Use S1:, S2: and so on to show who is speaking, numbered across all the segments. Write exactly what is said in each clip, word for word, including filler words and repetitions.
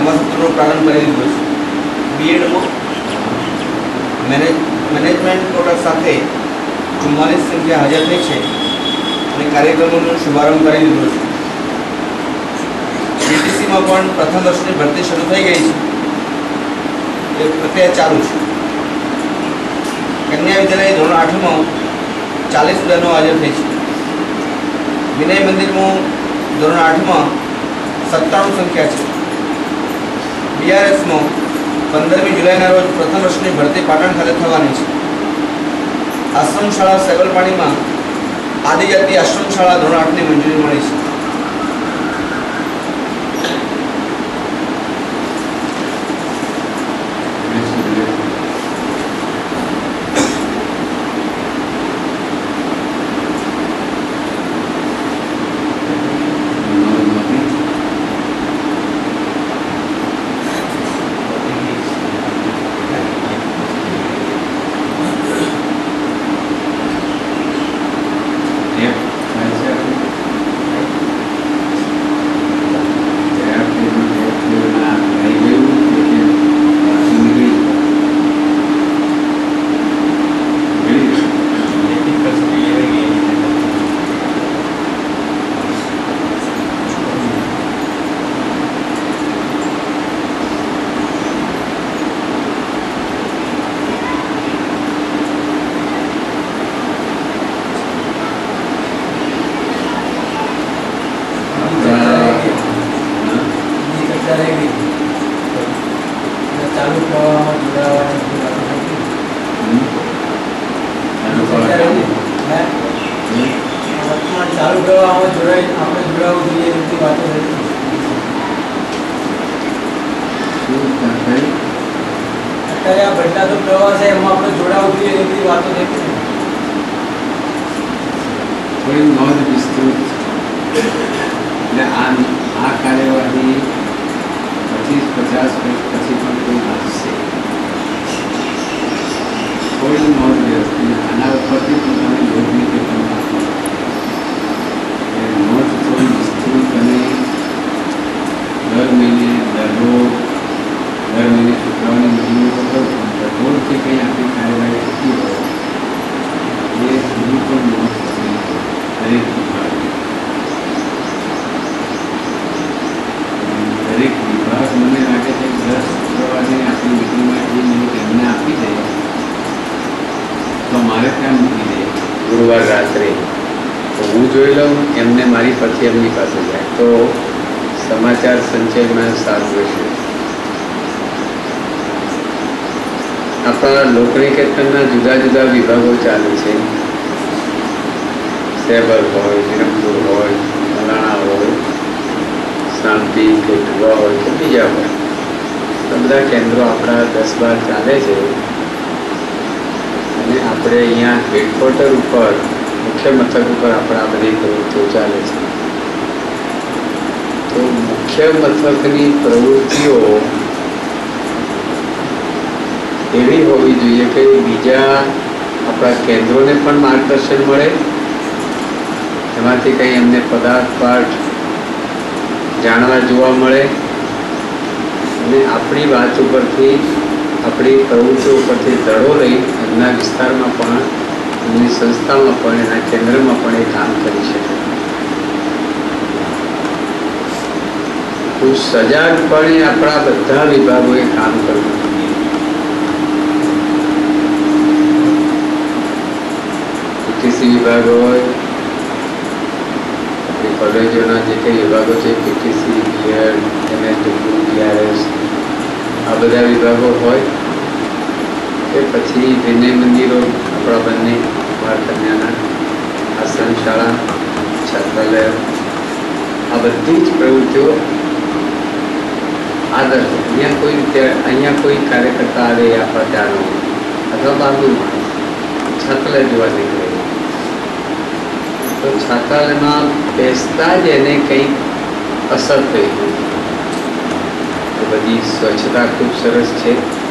S1: નવા સત્રનો પ્રારંભ કરી દીધો છે. બીએડમાં મેનેજ મેનેજમેન્ટ કોટા સાથે ચુમ્માલીસ સંખ્યા હાજર થઈ છે અને કાર્યક્રમોનો શુભારંભ કરી દીધો છે. પીટીસીમાં પણ પ્રથમ વર્ષની ભરતી શરૂ થઈ ગઈ છે, એ પ્રક્રિયા ચાલુ છે. કન્યા વિદ્યાલય ધોરણ આઠમાં ચાલીસ બહેનો હાજર થઈ છે. વિનય મંદિરમાં ધોરણ આઠમાં સત્તાણું સંખ્યા છે. બીઆરએસમાં પંદરમી જુલાઈના રોજ પ્રથમ વર્ષની ભરતી પાટણ ખાતે થવાની છે. આશ્રમ શાળા સેવલપાણીમાં આદિજાતિ આશ્રમ શાળા ધોરણ આઠની મંજૂરી મળી છે.
S2: લોકરી કીર્તનના જુદા જુદા વિભાગો ચાલે છે. સેબલ હોય, વિરમપુર હોય, મલાણા હોય, શાંતિ કેટવા હોય કે બીજા હોય, તો બધા કેન્દ્રો આપણા દસ બાર ચાલે છે. અને આપણે અહીંયા હેડક્વાર્ટર ઉપર મુખ્ય મથક ઉપર આપણા બધી પ્રવૃત્તિઓ ચાલે છે. તો મુખ્ય મથકની પ્રવૃત્તિઓ એવી હોવી જોઈએ કે બીજા આપણા કેન્દ્રોને પણ માર્ગદર્શન મળે, એમાંથી કંઈ એમને પદાર્થ પાઠ જાણવા જોવા મળે અને આપણી વાત ઉપરથી આપણી પ્રવૃત્તિઓ ઉપરથી દળો લઈ એમના વિસ્તારમાં પણ એમની સંસ્થામાં પણ એના કેન્દ્રમાં પણ એ કામ કરી શકે. તો સજાગપણે આપણા બધા વિભાગોએ કામ કરવું. પીટીસી વિભાગ હોય, આપણી કોલેજોના જે કંઈ વિભાગો છે, પીટીસી, બીએડ, એમએસડબલ્યુ, બીઆરએસ, આ બધા વિભાગો હોય કે પછી વિનય મંદિરો આપણા બંને બાળ કન્યાના, આશ્રમ શાળા, છાત્રાલય, આ બધી જ પ્રવૃત્તિઓ આદર્શ. અહીંયા કોઈ અહીંયા કોઈ કાર્યકર્તા આવે આપણા જાણો અથવા બાજુમાં છાત્રાલય જોવા નીકળે તો છાત્રાલયમાં બેસતા જ એને કંઈક અસર થઈ ગઈ. તો બધી સ્વચ્છતા ખૂબ સરસ છે.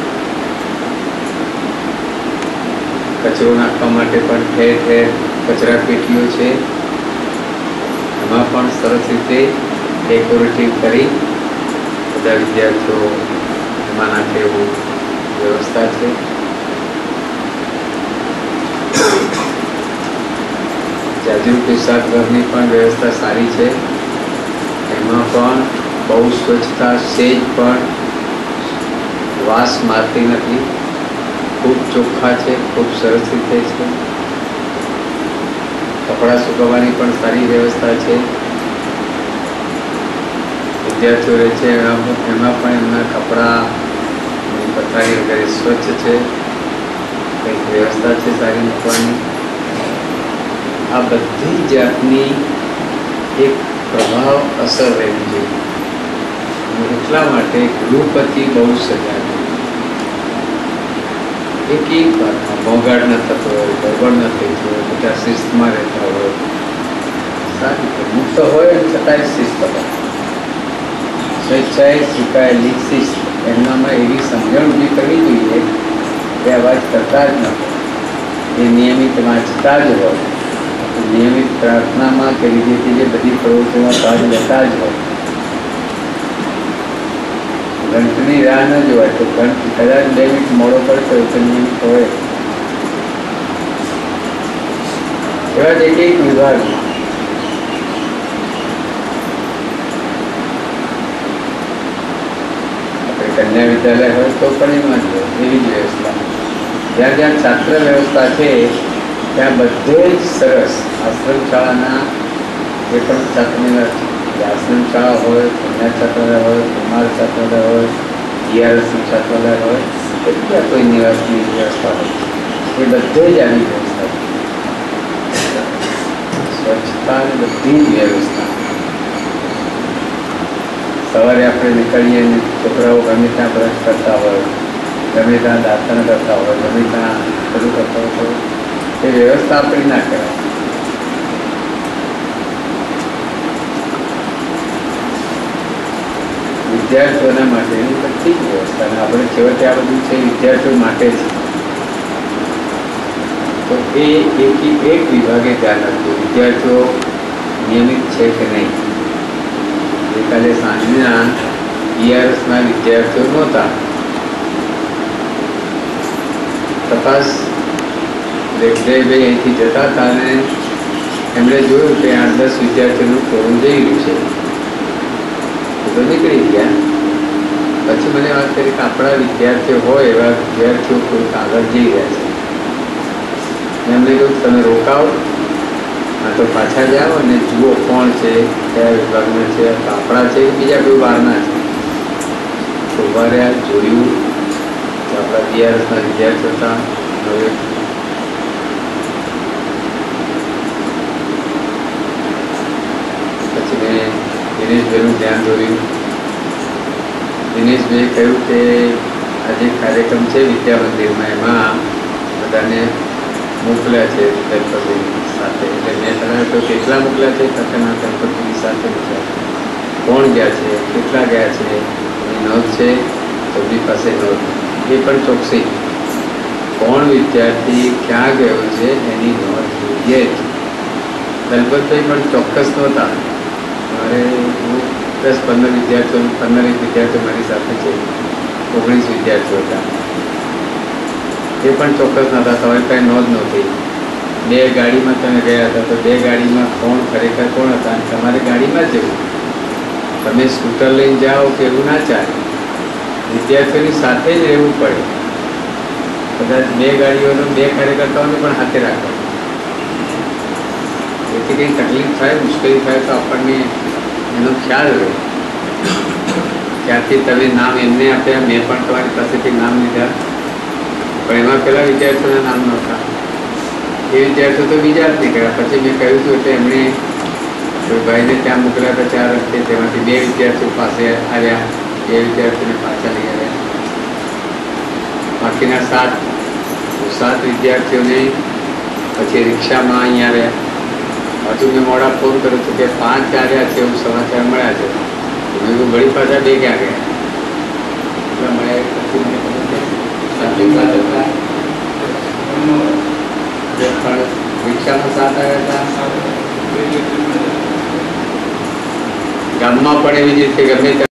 S2: કચરો નાખવા માટે પણ ઠેર ઠેર કચરા પેટીઓ છે. એમાં પણ સરસ રીતે ડેકોરેટિવ કરી બધા વિદ્યાર્થીઓ એમાં નાખે એવું વ્યવસ્થા છે. જાજુ પેશાબ ઘરની પણ વ્યવસ્થા સારી છે. એમાં પણ બહુ સ્વચ્છતા, સેજ પણ વાસ મારતી નથી. ખૂબ ચોખ્ખા છે, ખૂબ સરસ રીતે છે. કપડાં સુકવવાની પણ સારી વ્યવસ્થા છે. વિદ્યાર્થીઓ રહે છે એમાં પણ એમના કપડાં પથારી વગેરે સ્વચ્છ છે. કંઈક વ્યવસ્થા છે સારી મૂકવાની. આ બધી જાતની એક પ્રભાવ અસર રહેવી જોઈએ. એટલા માટે ગૃહપતિ બહુ સજાગ એક એક વાતમાં મોંઘાડ ન થતો હોય, ગરબડ ન થઈ હોય, બધા શિસ્તમાં રહેતા હોય, સારી રીતે મુક્ત હોય છતાંય શિસ્ત હોય. સ્વેચ્છાએ સ્વીકારેલી શિસ્ત એમનામાં એવી સમજણ ઊભી કરવી જોઈએ કે અવાજ કરતા જ ન હોય, એ નિયમિત વાંચતા જ હોય, નિયમિત પ્રાર્થનામાં કે બીજી જે બધી પ્રવૃત્તિઓમાં ભાગ લેતા જ હોય. ઘંટની રાહ ન જોવાય તો ઘંટ કદાચ બે મિનિટ મોડો પડતો હોય તો નિયમિત હોય. એવા જ એક એક વિભાગમાં કન્યા વિદ્યાલય હોય તો પણ એમાં જ હોય એવી જ વ્યવસ્થા. જ્યાં જ્યાં છાત્ર વ્યવસ્થા છે ત્યાં બધે જ સરસ આશ્રમ શાળાના જે પણ છાત્રની આશ્રમ શાળા હોય, કન્યા છાત્રાલય હોય, કુમાર છાત્રાલય હોય, જીઆરએસનું છાત્રાલય હોય, બધા કોઈ નિવાસની વ્યવસ્થા હોય એ બધે જ આવી વ્યવસ્થા છે. સ્વચ્છતા બધી જ વ્યવસ્થા. સવારે આપણે નીકળીએ અને છોકરાઓ ગમે ત્યાં બ્રશ કરતા હોય, ગમે ત્યાં દાંતણ કરતા હોય, ગમે ત્યાં બધું કરતા હોય એ વ્યવસ્થા આપણી ના કરાય. વિદ્યાર્થીઓના માટેની બધી જ વ્યવસ્થા. આપણે છેવટે આ બધું છે વિદ્યાર્થીઓ માટે છે. તો એ એક એક વિભાગે ધ્યાન રાખવું વિદ્યાર્થીઓ નિયમિત છે કે નહીં. ગઈકાલે સાંજના ઈઆરએસના વિદ્યાર્થીઓ નહોતા. તપાસ દેખદેભાઈ અહીંથી જતા હતા અને એમણે જોયું કે આઠ દસ વિદ્યાર્થીઓનું ટોળું જઈ રહ્યું છે. તો નીકળી ગયા. પછી મને વાત કરી કે આપણા વિદ્યાર્થીઓ હોય એવા વિદ્યાર્થીઓ કોઈક આગળ જઈ રહ્યા છે. એમને કહ્યું તમે રોકાવો, હા તો પાછા જાઓ અને જુઓ કોણ છે, કયા વિભાગના છે, આપણા છે બીજા કોઈ બહારના છે. તો ઉભા રહ્યા, જોયું તો આપણા બીઆરએસના વિદ્યાર્થીઓ હતા. હવે પછી મેં દિનેશભાઈનું ધ્યાન દોર્યું. દિનેશભાઈએ કહ્યું કે આજે કાર્યક્રમ છે વિદ્યા મંદિરમાં, એમાં બધાને મોકલ્યા છે દંપતિ સાથે. એટલે મેં તને કહ્યું કેટલા મોકલ્યા છે? તથાના દંપતિની સાથે મોકલ્યા. કોણ ગયા છે, કેટલા ગયા છે એની નોંધ છે સૌની પાસે નોંધ. એ પણ ચોકસી કોણ વિદ્યાર્થી ક્યાં ગયો છે એની નોંધ જોઈએ જ. દલપતભાઈ પણ ચોક્કસ નહોતા. મારે હું દસ પંદર વિદ્યાર્થીઓ પંદર એક વિદ્યાર્થીઓ મારી સાથે છે, ઓગણીસ વિદ્યાર્થીઓ હતા. એ પણ ચોક્કસ નહોતા. તમારી પાસે નોંધ નહોતી. બે ગાડીમાં તમે ગયા હતા તો બે ગાડીમાં કોણ ખરેખર કોણ હતા અને તમારે ગાડીમાં જ જવું. તમે સ્કૂટર લઈને જાઓ કે એવું ના ચાલે. વિદ્યાર્થીઓની સાથે જ રહેવું પડે. કદાચ બે ગાડીઓનો બે કાર્યકર્તાઓને પણ હાથે રાખવા. જેથી કંઈ તકલીફ થાય, મુશ્કેલી થાય તો આપણને એનો ખ્યાલ રહે. ત્યાંથી તમે નામ એમને આપ્યા, મેં પણ તમારી પાસેથી નામ લીધા, પણ એમાં પેલા વિદ્યાર્થીઓના નામ નહોતા. એ વિદ્યાર્થીઓ તો બીજા જ નીકળ્યા. પછી મેં કહ્યું હતું એટલે એમણે ભાઈને ત્યાં મોકલ્યા હતા ચાર રસ્તે. તેમાંથી બે વિદ્યાર્થીઓ પાસે આવ્યા, બે વિદ્યાર્થીઓને પાછા લઈ આવ્યા. બાકીના સાત સાત વિદ્યાર્થીઓને પછી રિક્ષામાં અહીં આવ્યા. હજુ મેં મોડા ફોન કર્યો હતો કે પાંચ આવ્યા છે એવું સમાચાર મળ્યા છે. મેં કહ્યું વળી પાછા બે ક્યાં ગયા એટલા મળ્યા. પછી મને ખબર છે રિક્ષામાં સાત આવ્યા હતા. ગામમાં પણ એવી જ રીતે ગમે